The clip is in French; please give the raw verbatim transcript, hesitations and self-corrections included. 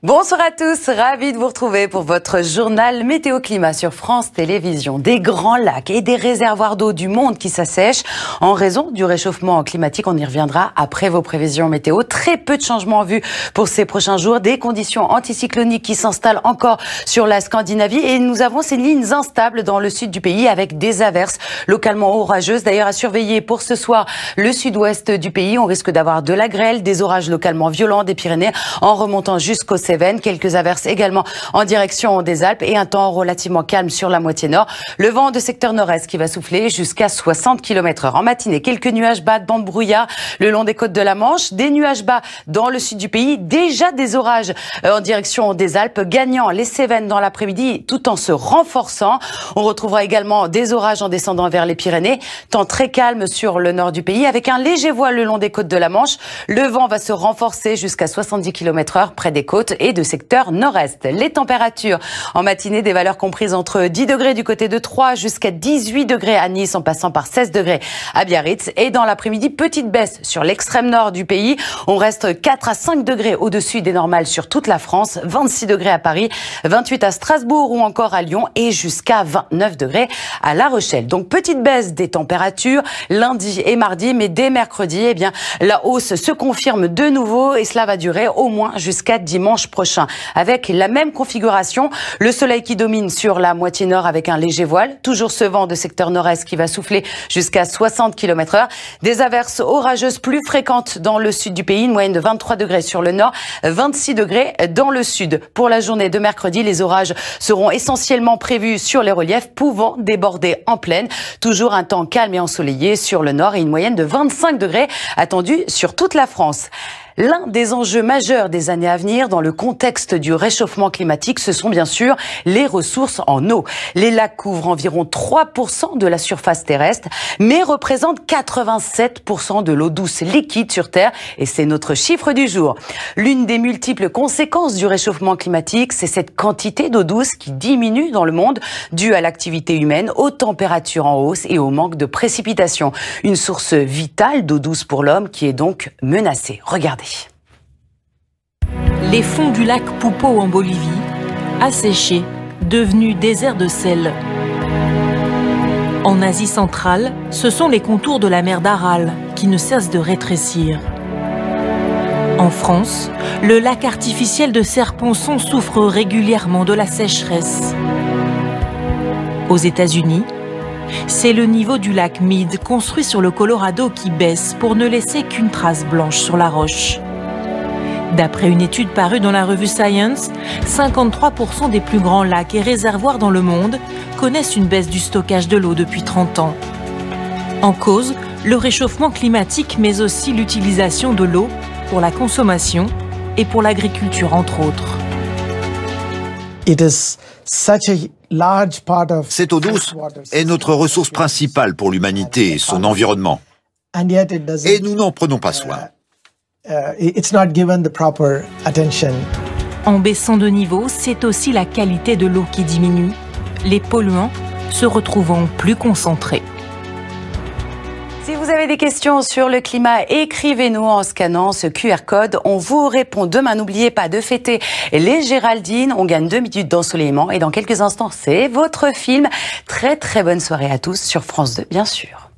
Bonsoir à tous, ravi de vous retrouver pour votre journal Météo Climat sur France Télévisions. Des grands lacs et des réservoirs d'eau du monde qui s'assèchent en raison du réchauffement climatique. On y reviendra après vos prévisions météo. Très peu de changements vus pour ces prochains jours. Des conditions anticycloniques qui s'installent encore sur la Scandinavie et nous avons ces lignes instables dans le sud du pays avec des averses localement orageuses. D'ailleurs à surveiller pour ce soir le sud-ouest du pays. On risque d'avoir de la grêle, des orages localement violents des Pyrénées en remontant jusqu'au Cévennes, quelques averses également en direction des Alpes et un temps relativement calme sur la moitié nord. Le vent de secteur nord-est qui va souffler jusqu'à soixante kilomètres heure. En matinée, quelques nuages bas, bancs de brouillard le long des côtes de la Manche, des nuages bas dans le sud du pays, déjà des orages en direction des Alpes, gagnant les Cévennes dans l'après-midi tout en se renforçant. On retrouvera également des orages en descendant vers les Pyrénées, temps très calme sur le nord du pays avec un léger voile le long des côtes de la Manche. Le vent va se renforcer jusqu'à soixante-dix kilomètres heure près des côtes et de secteur nord-est. Les températures en matinée, des valeurs comprises entre dix degrés du côté de Troyes jusqu'à dix-huit degrés à Nice en passant par seize degrés à Biarritz. Et dans l'après-midi, petite baisse sur l'extrême nord du pays. On reste quatre à cinq degrés au-dessus des normales sur toute la France, vingt-six degrés à Paris, vingt-huit à Strasbourg ou encore à Lyon et jusqu'à vingt-neuf degrés à La Rochelle. Donc petite baisse des températures lundi et mardi, mais dès mercredi, eh bien la hausse se confirme de nouveau et cela va durer au moins jusqu'à dimanche prochain. Avec la même configuration, le soleil qui domine sur la moitié nord avec un léger voile, toujours ce vent de secteur nord-est qui va souffler jusqu'à soixante kilomètres heure, des averses orageuses plus fréquentes dans le sud du pays, une moyenne de vingt-trois degrés sur le nord, vingt-six degrés dans le sud. Pour la journée de mercredi, les orages seront essentiellement prévus sur les reliefs, pouvant déborder en plaine. Toujours un temps calme et ensoleillé sur le nord et une moyenne de vingt-cinq degrés attendue sur toute la France. L'un des enjeux majeurs des années à venir dans le contexte du réchauffement climatique, ce sont bien sûr les ressources en eau. Les lacs couvrent environ trois pour cent de la surface terrestre, mais représentent quatre-vingt-sept pour cent de l'eau douce liquide sur Terre, et c'est notre chiffre du jour. L'une des multiples conséquences du réchauffement climatique, c'est cette quantité d'eau douce qui diminue dans le monde, due à l'activité humaine, aux températures en hausse et au manque de précipitations. Une source vitale d'eau douce pour l'homme qui est donc menacée. Regardez. Les fonds du lac Poupeau en Bolivie, asséchés, devenus désert de sel. En Asie centrale, ce sont les contours de la mer d'Aral qui ne cessent de rétrécir. En France, le lac artificiel de Serre-Ponçon souffre régulièrement de la sécheresse. Aux États-Unis, c'est le niveau du lac Mead, construit sur le Colorado, qui baisse pour ne laisser qu'une trace blanche sur la roche. D'après une étude parue dans la revue Science, cinquante-trois pour cent des plus grands lacs et réservoirs dans le monde connaissent une baisse du stockage de l'eau depuis trente ans. En cause, le réchauffement climatique, mais aussi l'utilisation de l'eau pour la consommation et pour l'agriculture, entre autres. Cette eau douce est notre ressource principale pour l'humanité et son environnement. Et nous n'en prenons pas soin. En baissant de niveau, c'est aussi la qualité de l'eau qui diminue, les polluants se retrouvant plus concentrés. Si vous avez des questions sur le climat, écrivez-nous en scannant ce Q R code. On vous répond demain. N'oubliez pas de fêter les Géraldines. On gagne deux minutes d'ensoleillement. Et dans quelques instants, c'est votre film. Très très bonne soirée à tous sur France deux, bien sûr.